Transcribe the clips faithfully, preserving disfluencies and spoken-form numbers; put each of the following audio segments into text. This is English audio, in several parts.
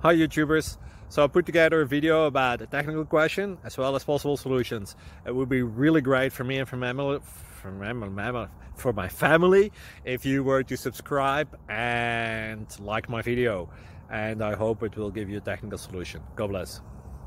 Hi YouTubers! So I put together a video about a technical question as well as possible solutions. It would be really great for me and for, mammal, for, mammal, for my family if you were to subscribe and like my video. And I hope it will give you a technical solution. God bless.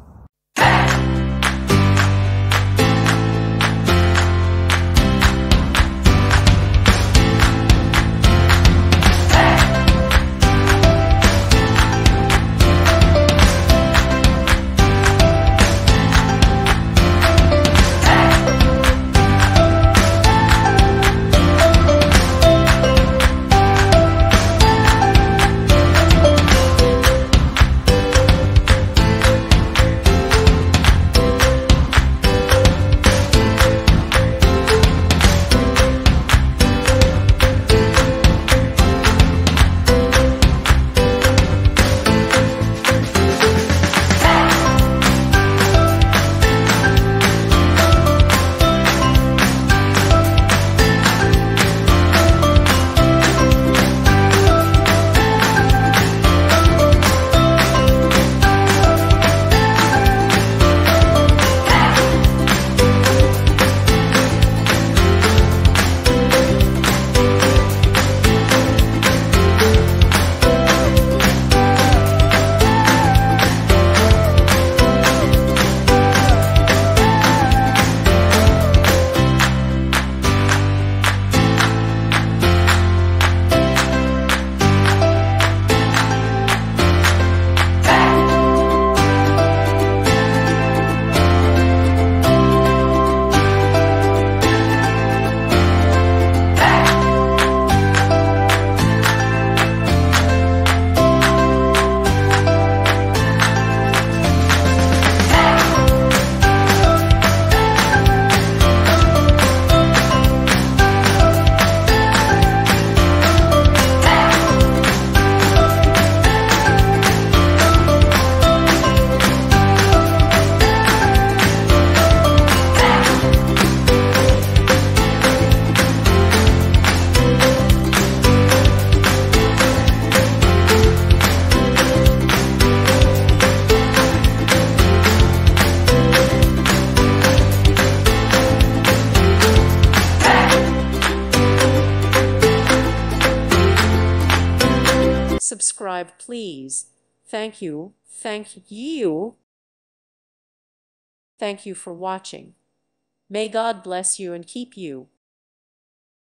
Subscribe, please. Thank you. Thank you. Thank you for watching. May God bless you and keep you.